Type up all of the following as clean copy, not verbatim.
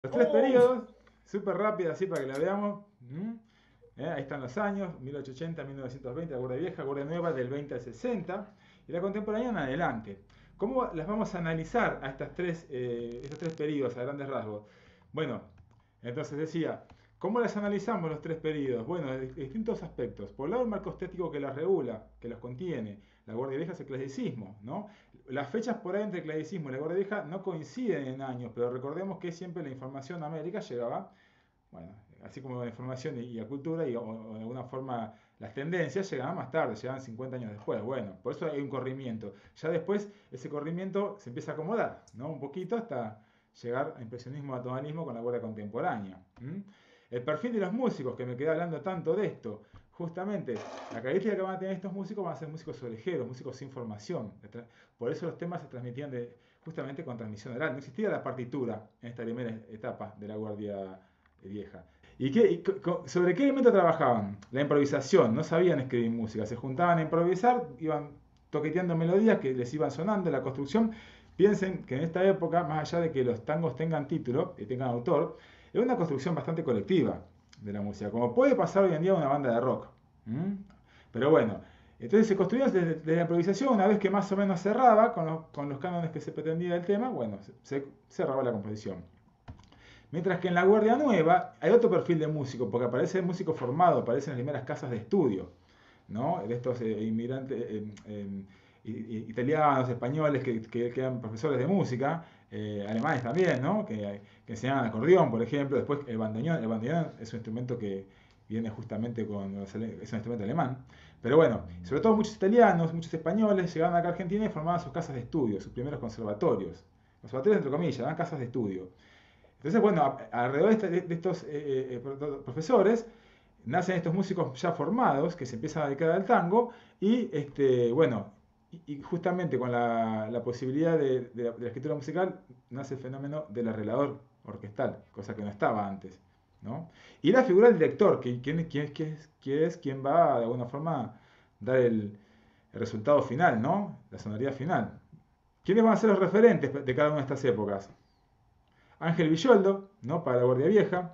Los tres periodos, súper rápido así para que la veamos. Ahí están los años, 1880, 1920, la Guardia Vieja, Guardia Nueva del 20 al 60 y la contemporánea en adelante. ¿Cómo las vamos a analizar a estos tres periodos a grandes rasgos? Bueno, entonces decía, ¿cómo las analizamos los tres periodos? Bueno, de distintos aspectos. Por un lado, el marco estético que las regula, que los contiene. La Guardia Vieja es el clasicismo, ¿no? Las fechas por ahí entre el clasicismo y la Guardia Vieja no coinciden en años, pero recordemos que siempre la información a América llegaba, bueno, así como la información y la cultura, o de alguna forma las tendencias llegaban más tarde, llegaban 50 años después. Bueno, por eso hay un corrimiento. Ya después ese corrimiento se empieza a acomodar, ¿no? Un poquito hasta llegar a impresionismo, a tonalismo con la guardia contemporánea. El perfil de los músicos, que me quedé hablando tanto de esto, justamente la característica que van a tener estos músicos van a ser músicos orejeros, músicos sin formación. Por eso los temas se transmitían justamente con transmisión oral. No existía la partitura en esta primera etapa de la Guardia Vieja. ¿Sobre qué elemento trabajaban? La improvisación, no sabían escribir música, se juntaban a improvisar, iban toqueteando melodías que les iban sonando, la construcción. Piensen que en esta época, más allá de que los tangos tengan título y tengan autor, es una construcción bastante colectiva de la música, como puede pasar hoy en día una banda de rock. ¿Mm? Pero bueno, entonces se construía desde la improvisación, una vez que más o menos cerraba con los cánones que se pretendía del tema, bueno, se cerraba la composición. Mientras que en la Guardia Nueva hay otro perfil de músico, porque aparece el músico formado, aparecen las primeras casas de estudio, ¿no? De estos inmigrantes italianos, españoles que eran profesores de música, alemanes también, ¿no? Que enseñaban acordeón, por ejemplo. Después el bandoneón es un instrumento que viene justamente es un instrumento alemán. Pero bueno, sobre todo muchos italianos, muchos españoles llegaban acá a Argentina y formaban sus casas de estudio, sus primeros conservatorios. Conservatorios entre comillas, eran casas de estudio. Entonces, bueno, alrededor de estos profesores nacen estos músicos ya formados que se empiezan a dedicar al tango y, bueno, y justamente con la posibilidad de la escritura musical nace el fenómeno del arreglador orquestal, cosa que no estaba antes, ¿no? Y la figura del director, que es quien va de alguna forma a dar el resultado final, ¿no? La sonoridad final. ¿Quiénes van a ser los referentes de cada una de estas épocas? Ángel Villoldo, ¿no? Para la Guardia Vieja,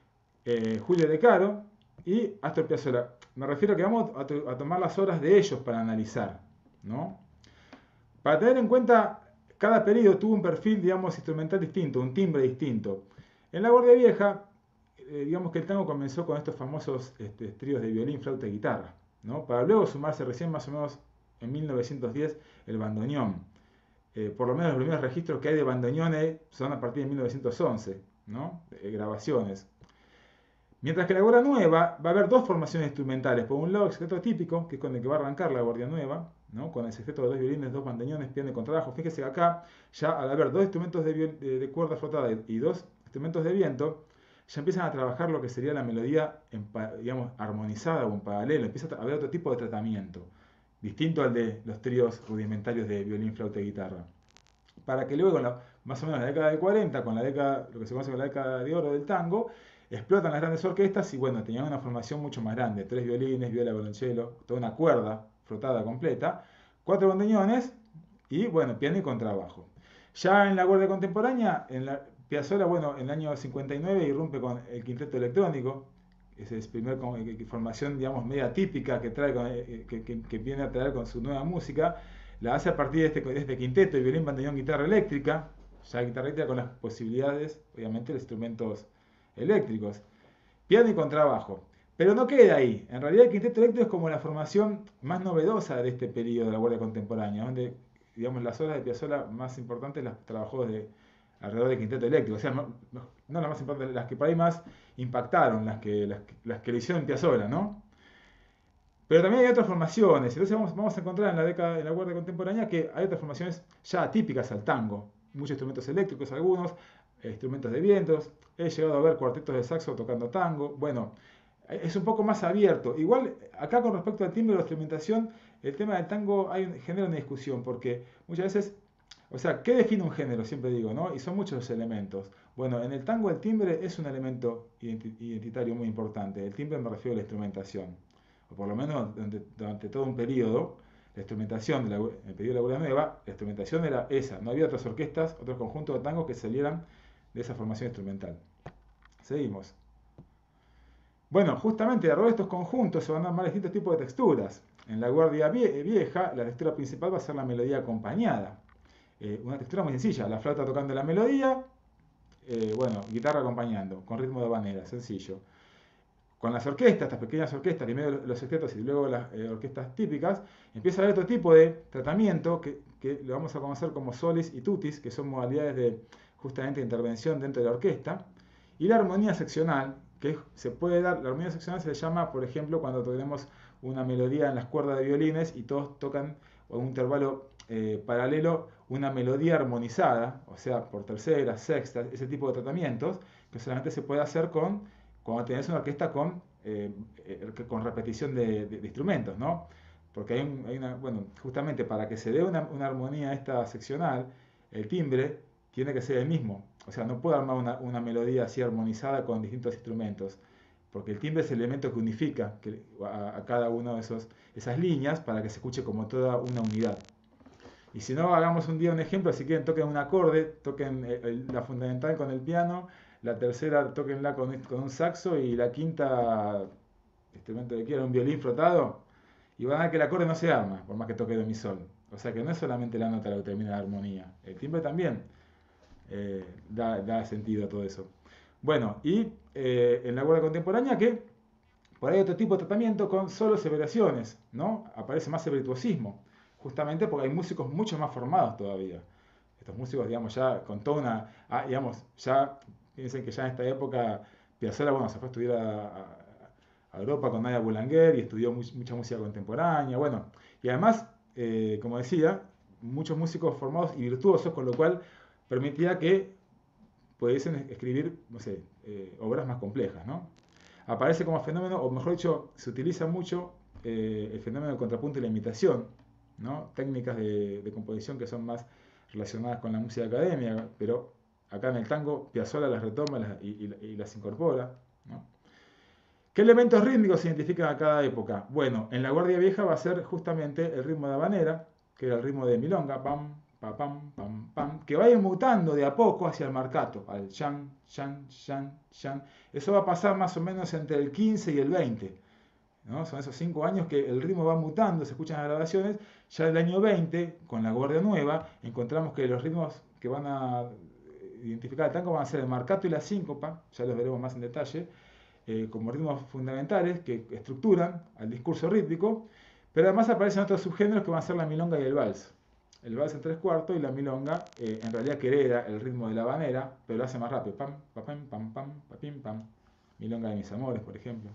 Julio De Caro y Astor Piazzolla. Me refiero a que vamos a tomar las obras de ellos para analizar, ¿no? Para tener en cuenta, cada periodo tuvo un perfil, digamos, instrumental distinto, un timbre distinto. En la Guardia Vieja, digamos que el tango comenzó con estos famosos tríos de violín, flauta y guitarra, ¿no? Para luego sumarse recién más o menos en 1910 el bandoneón. Por lo menos los primeros registros que hay de bandoneones son a partir de 1911, ¿no? Grabaciones. Mientras que la Guardia Nueva va a haber dos formaciones instrumentales. Por un lado, el sexteto típico, que es con el que va a arrancar la Guardia Nueva, ¿no? Con el sexteto de dos violines, dos bandoneones, piano y contrabajo. Fíjese que acá, ya al haber dos instrumentos de cuerda frotada y dos instrumentos de viento, ya empiezan a trabajar lo que sería la melodía, digamos, armonizada o en paralelo. Empieza a haber otro tipo de tratamiento, distinto al de los tríos rudimentarios de violín, flauta y guitarra. Para que luego, más o menos en la década de 40, con la década, lo que se conoce como la década de oro del tango, explotan las grandes orquestas y bueno, tenían una formación mucho más grande, tres violines, viola, violonchelo, toda una cuerda frotada completa, cuatro bandoneones y bueno, piano y contrabajo. Ya en la guardia contemporánea, en la Piazzolla, bueno, en el año 59 irrumpe con el quinteto electrónico, esa es primera formación, digamos, media típica que, trae que viene a traer con su nueva música, la hace a partir de este quinteto, violín, bandoneón, guitarra eléctrica, ya guitarra eléctrica con las posibilidades, obviamente, de instrumentos eléctricos, piano y contrabajo. Pero no queda ahí. En realidad el quinteto eléctrico es como la formación más novedosa de este periodo de la Guardia Contemporánea, donde, digamos, las obras de Piazzolla más importantes las trabajó alrededor del quinteto eléctrico. O sea, no las más importantes, las que por ahí más impactaron, las que le hicieron Piazzolla, ¿no? Pero también hay otras formaciones. Entonces vamos a encontrar en la Guardia Contemporánea que hay otras formaciones ya típicas al tango. Muchos instrumentos eléctricos, algunos, instrumentos de vientos. He llegado a ver cuartetos de saxo tocando tango. Bueno, es un poco más abierto. Igual, acá con respecto al timbre de la instrumentación, el tema del tango genera una discusión, porque muchas veces, o sea, ¿qué define un género? Siempre digo, ¿no? Y son muchos los elementos. Bueno, en el tango el timbre es un elemento identitario muy importante. El timbre me refiero a la instrumentación, o por lo menos durante todo un periodo, la instrumentación, el periodo de la Guardia Nueva, la instrumentación era esa. No había otras orquestas, otros conjuntos de tangos que salieran de esa formación instrumental. Seguimos. Bueno, justamente alrededor de estos conjuntos se van a armar distintos tipos de texturas. En la guardia vieja, la textura principal va a ser la melodía acompañada. Una textura muy sencilla, la flauta tocando la melodía, bueno, guitarra acompañando, con ritmo de habanera, sencillo. Con las orquestas, estas pequeñas orquestas, primero los sextetos y luego las orquestas típicas, empieza a haber otro tipo de tratamiento que lo vamos a conocer como solis y tutis, que son modalidades de justamente intervención dentro de la orquesta. Y la armonía seccional, que se puede dar, la armonía seccional se le llama, por ejemplo, cuando tenemos una melodía en las cuerdas de violines y todos tocan a un intervalo paralelo una melodía armonizada, o sea, por terceras, sextas, ese tipo de tratamientos, que solamente se puede hacer cuando tenés una orquesta con repetición de instrumentos, ¿no? Porque hay una, bueno, justamente para que se dé una armonía esta seccional, el timbre tiene que ser el mismo. O sea, no puedo armar una melodía así armonizada con distintos instrumentos, porque el timbre es el elemento que unifica a cada una de esas líneas para que se escuche como toda una unidad. Y si no, hagamos un día un ejemplo, si quieren toquen un acorde, toquen la fundamental con el piano, la tercera tóquenla con un saxo y la quinta, instrumento que quieran, un violín frotado, y van a ver que el acorde no se arma, por más que toque do mi sol. O sea que no es solamente la nota la que termina la armonía, el timbre también da sentido a todo eso. Bueno, y en la guardia contemporánea que por ahí hay otro tipo de tratamiento con solo aseveraciones, ¿no? Aparece más el virtuosismo, justamente porque hay músicos mucho más formados todavía. Estos músicos, digamos, ya con toda una, digamos, ya, piensen que ya en esta época Piazzolla, bueno, se fue a estudiar a Europa con Nadia Boulanger y estudió mucha música contemporánea, bueno, y además, como decía, muchos músicos formados y virtuosos, con lo cual permitía que pudiesen escribir, no sé, obras más complejas, ¿no? Aparece como fenómeno, o mejor dicho, se utiliza mucho el fenómeno del contrapunto y la imitación, ¿no? Técnicas de composición que son más relacionadas con la música académica, pero acá en el tango Piazzolla las retoma y las incorpora, ¿no? ¿Qué elementos rítmicos se identifican a cada época? Bueno, en la Guardia Vieja va a ser justamente el ritmo de habanera, que era el ritmo de milonga, pam, pa, pam, pam, pam, que va a ir mutando de a poco hacia el marcato, al chan, chan, chan, chan. Eso va a pasar más o menos entre el 15 y el 20, ¿no? Son esos 5 años que el ritmo va mutando, se escuchan las grabaciones. Ya el año 20, con la Guardia Nueva, encontramos que los ritmos que van a identificar el tango van a ser el marcato y la síncopa, ya los veremos más en detalle, como ritmos fundamentales que estructuran al discurso rítmico, pero además aparecen otros subgéneros que van a ser la milonga y el vals. El vals en 3/4 y la milonga en realidad que hereda el ritmo de la habanera, pero lo hace más rápido. Pam, pa, pam, pam, pam, pa, pim, pam. Milonga de mis amores, por ejemplo.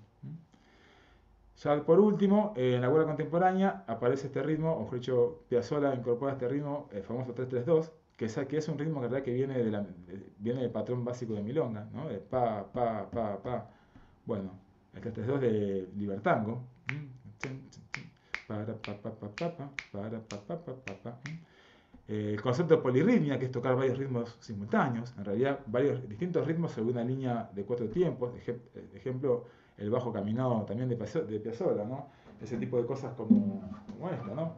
Ya por último, en la guardia contemporánea aparece este ritmo, o mejor dicho, Piazzolla incorpora este ritmo, el famoso 3/3/2, que es un ritmo que en realidad que viene del patrón básico de milonga, ¿no? De pa, pa, pa, pa. Bueno, el 3/3/2 de Libertango. Para, pa, pa, pa, pa, pa, para, pa, pa, pa, pa, pa. El concepto de polirritmia, que es tocar varios ritmos simultáneos, en realidad varios distintos ritmos sobre una línea de 4 tiempos, ejemplo, el bajo caminado también de Piazzolla, ¿no? Ese tipo de cosas como esta, ¿no?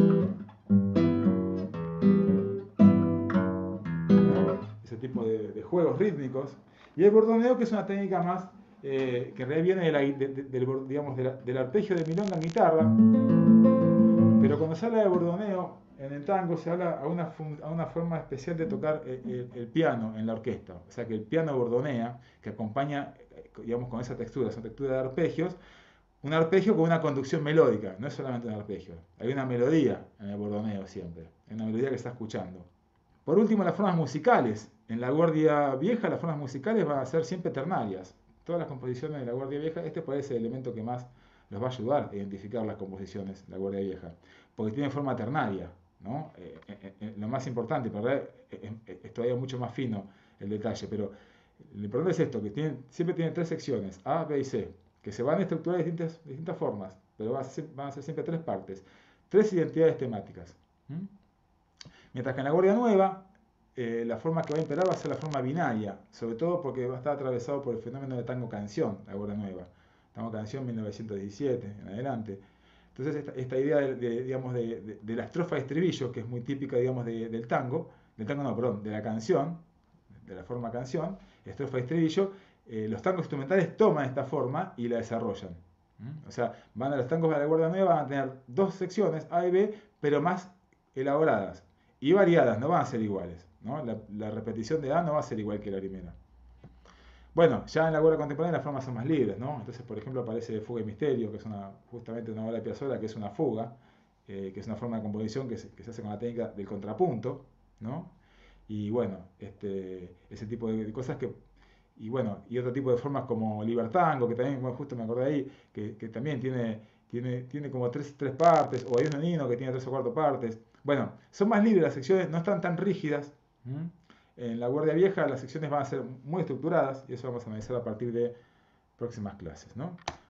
Ese tipo de juegos rítmicos. Y el bordoneo, que es una técnica más que en realidad viene del arpegio de milonga en guitarra, pero cuando se habla de bordoneo en el tango se habla a una forma especial de tocar el piano en la orquesta, o sea que el piano bordonea, que acompaña, digamos, con esa textura de arpegios, un arpegio con una conducción melódica, no es solamente un arpegio, hay una melodía en el bordoneo siempre, hay una melodía que está escuchando. Por último, las formas musicales. En la Guardia Vieja las formas musicales van a ser siempre ternarias. Todas las composiciones de la Guardia Vieja, este puede ser el elemento que más los va a ayudar a identificar las composiciones de la Guardia Vieja, porque tiene forma ternaria, ¿no? Lo más importante, pero es todavía mucho más fino el detalle, pero lo importante es esto, que siempre tiene 3 secciones, A, B y C, que se van a estructurar de distintas formas, pero van a ser siempre 3 partes, 3 identidades temáticas. Mientras que en la Guardia Nueva, la forma que va a imperar va a ser la forma binaria, sobre todo porque va a estar atravesado por el fenómeno de tango canción, la Guardia Nueva. Tango canción 1917 en adelante. Entonces esta idea digamos, de la estrofa de estribillo, que es muy típica digamos, del tango no, perdón, de la canción, de la forma canción, estrofa y estribillo, los tangos instrumentales toman esta forma y la desarrollan. O sea, van a los tangos de la cuerda nueva, van a tener dos secciones, A y B, pero más elaboradas y variadas, no van a ser iguales, ¿no? La repetición de A no va a ser igual que la primera. Bueno, ya en la cuerda contemporánea las formas son más libres, ¿no? Entonces, por ejemplo, aparece Fuga y Misterio, que es justamente una obra de Piazzolla, que es una fuga, que es una forma de composición que se hace con la técnica del contrapunto, ¿no? Y bueno, ese tipo de cosas y bueno, y otro tipo de formas como Libertango, que también, bueno, justo me acordé ahí, que también tiene como tres partes, o hay un nonino que tiene tres o cuatro partes. Bueno, son más libres las secciones, no están tan rígidas. ¿Mm? En la Guardia Vieja las secciones van a ser muy estructuradas, y eso vamos a analizar a partir de próximas clases, ¿no?